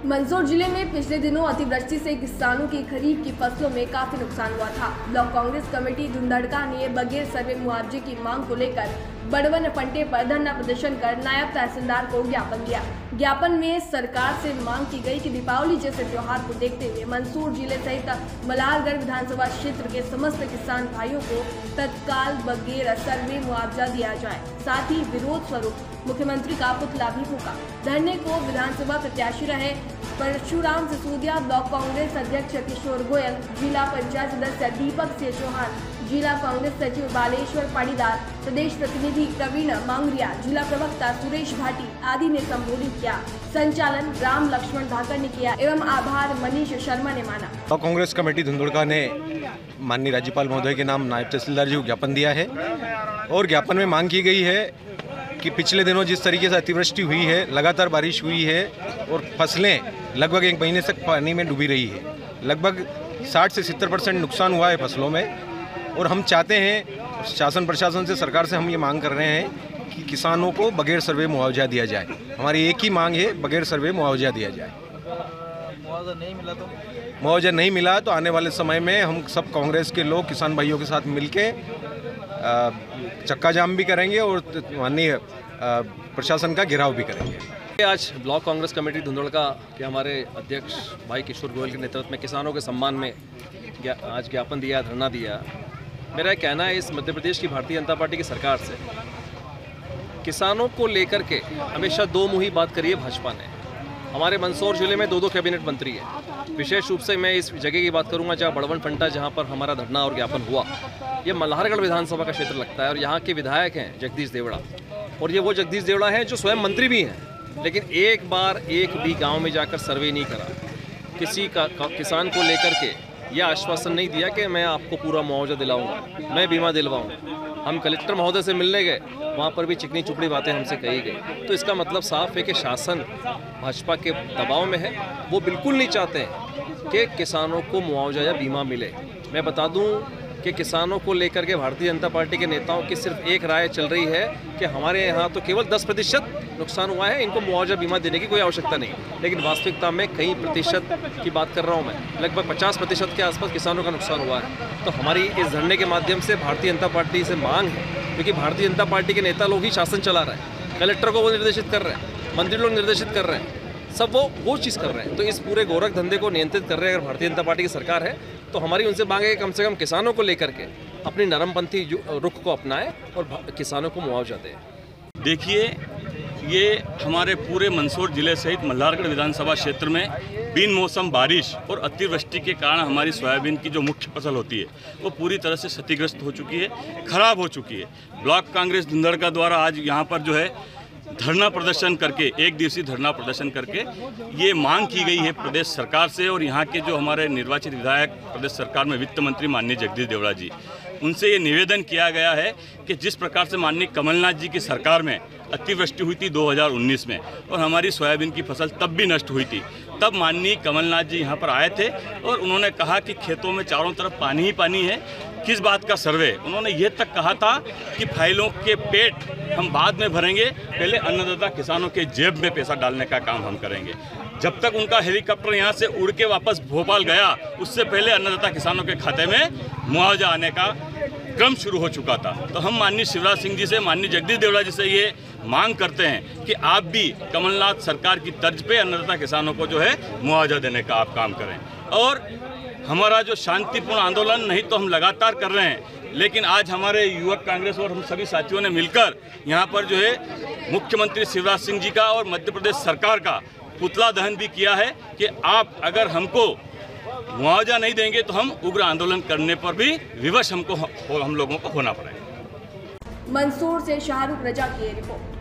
मंदसौर जिले में पिछले दिनों अतिवृष्टि से किसानों की खरीफ की फसलों में काफी नुकसान हुआ था। ब्लॉक कांग्रेस कमेटी धुंधड़का ने बगैर सर्वे मुआवजे की मांग को लेकर बड़वन फंटे पर धरना प्रदर्शन कर नायब तहसीलदार को ज्ञापन दिया। ज्ञापन में सरकार से मांग की गई कि दीपावली जैसे त्योहार को देखते हुए मंदसौर जिले सहित मल्हारगढ़ विधानसभा क्षेत्र के समस्त किसान भाइयों को तत्काल बगैर सर्वे मुआवजा दिया जाए। साथ ही विरोध स्वरूप मुख्यमंत्री का पुतला भी फूका। धरने को विधानसभा प्रत्याशी रहे परशुराम सिसोदिया, ब्लॉक कांग्रेस अध्यक्ष किशोर गोयल, जिला पंचायत सदस्य दीपक सिंह चौहान, जिला कांग्रेस सचिव बालेश्वर पाटीदार, प्रदेश प्रतिनिधि प्रवीण मांगरिया, जिला प्रवक्ता सुरेश भाटी आदि ने संबोधित किया। संचालन राम लक्ष्मण धाकर ने किया एवं आभार मनीष शर्मा ने माना। ब्लॉक कांग्रेस कमेटी धुंधड़का ने माननीय राज्यपाल महोदय के नाम नायब तहसीलदार जी को ज्ञापन दिया है और ज्ञापन में मांग की गई है कि पिछले दिनों जिस तरीके से अतिवृष्टि हुई है, लगातार बारिश हुई है और फसलें लगभग एक महीने से पानी में डूबी रही है। लगभग 60 से 70% नुकसान हुआ है फसलों में और हम चाहते हैं शासन प्रशासन से, सरकार से हम ये मांग कर रहे हैं कि किसानों को बगैर सर्वे मुआवजा दिया जाए। हमारी एक ही मांग है, बगैर सर्वे मुआवजा दिया जाए। मुआवजा नहीं मिला तो आने वाले समय में हम सब कांग्रेस के लोग किसान भाइयों के साथ मिलके चक्का जाम भी करेंगे और माननीय प्रशासन का घेराव भी करेंगे। आज ब्लॉक कांग्रेस कमेटी धुंधड़का के हमारे अध्यक्ष भाई किशोर गोयल के नेतृत्व में किसानों के सम्मान में आज ज्ञापन दिया, धरना दिया। मेरा कहना है इस मध्य प्रदेश की भारतीय जनता पार्टी की सरकार से किसानों को लेकर के हमेशा दो मुही बात करी है भाजपा ने। हमारे मंदसौर जिले में दो कैबिनेट मंत्री हैं। विशेष रूप से मैं इस जगह की बात करूंगा जहां बड़वन फंटा, जहां पर हमारा धरना और ज्ञापन हुआ। ये मल्हारगढ़ विधानसभा का क्षेत्र लगता है और यहाँ के विधायक हैं जगदीश देवड़ा, और ये वो जगदीश देवड़ा हैं जो स्वयं मंत्री भी हैं, लेकिन एक बार एक भी गांव में जाकर सर्वे नहीं करा। किसी का किसान को लेकर के यह आश्वासन नहीं दिया कि मैं आपको पूरा मुआवजा दिलाऊंगा, मैं बीमा दिलवाऊंगा। हम कलेक्टर महोदय से मिलने गए, वहाँ पर भी चिकनी चुपड़ी बातें हमसे कही गई। तो इसका मतलब साफ है कि शासन भाजपा के दबाव में है। वो बिल्कुल नहीं चाहते हैं कि किसानों को मुआवजा या बीमा मिले। मैं बता दूं कि किसानों को लेकर के भारतीय जनता पार्टी के नेताओं की सिर्फ एक राय चल रही है कि हमारे यहाँ तो केवल 10% नुकसान हुआ है, इनको मुआवजा बीमा देने की कोई आवश्यकता नहीं। लेकिन वास्तविकता में कई प्रतिशत की बात कर रहा हूँ मैं, लगभग 50% के आसपास किसानों का नुकसान हुआ है। तो हमारी इस धरने के माध्यम से भारतीय जनता पार्टी से मांग है, क्योंकि भारतीय जनता पार्टी के नेता लोग ही शासन चला रहे हैं, कलेक्टर को वो निर्देशित कर रहे हैं, मंत्री लोग निर्देशित कर रहे हैं, सब वो चीज़ कर रहे हैं। तो इस पूरे गोरख धंधे को नियंत्रित कर रहे हैं अगर भारतीय जनता पार्टी की सरकार है, तो हमारी उनसे मांग है कि कम से कम किसानों को लेकर के अपनी नरमपंथी रुख को अपनाएं और किसानों को मुआवजा दें। देखिए, ये हमारे पूरे मंदसौर जिले सहित मल्हारगढ़ विधानसभा क्षेत्र में बिन मौसम बारिश और अतिवृष्टि के कारण हमारी सोयाबीन की जो मुख्य फसल होती है वो पूरी तरह से क्षतिग्रस्त हो चुकी है, खराब हो चुकी है। ब्लॉक कांग्रेस धुंधड़का द्वारा आज यहाँ पर जो है धरना प्रदर्शन करके, एक दिवसीय धरना प्रदर्शन करके ये मांग की गई है प्रदेश सरकार से और यहाँ के जो हमारे निर्वाचित विधायक प्रदेश सरकार में वित्त मंत्री माननीय जगदीश देवड़ा जी, उनसे ये निवेदन किया गया है कि जिस प्रकार से माननीय कमलनाथ जी की सरकार में अतिवृष्टि हुई थी 2019 में और हमारी सोयाबीन की फसल तब भी नष्ट हुई थी, तब माननीय कमलनाथ जी यहाँ पर आए थे और उन्होंने कहा कि खेतों में चारों तरफ पानी ही पानी है। किस बात का सर्वे? उन्होंने ये तक कहा था कि फाइलों के पेट हम बाद में भरेंगे, पहले अन्नदाता किसानों के जेब में पैसा डालने का काम हम करेंगे। जब तक उनका हेलीकॉप्टर यहाँ से उड़ के वापस भोपाल गया, उससे पहले अन्नदाता किसानों के खाते में मुआवजा आने का क्रम शुरू हो चुका था। तो हम माननीय शिवराज सिंह जी से, माननीय जगदीश देवड़ा जी से ये मांग करते हैं कि आप भी कमलनाथ सरकार की तर्ज पे अन्नदाता किसानों को जो है मुआवजा देने का आप काम करें। और हमारा जो शांतिपूर्ण आंदोलन नहीं तो हम लगातार कर रहे हैं, लेकिन आज हमारे युवक कांग्रेस और हम सभी साथियों ने मिलकर यहाँ पर जो है मुख्यमंत्री शिवराज सिंह जी का और मध्य प्रदेश सरकार का पुतला दहन भी किया है कि आप अगर हमको मुआवजा नहीं देंगे तो हम उग्र आंदोलन करने पर भी विवश हम लोगों को होना पड़ेगा। मंदसौर से शाहरुख रजा की रिपोर्ट।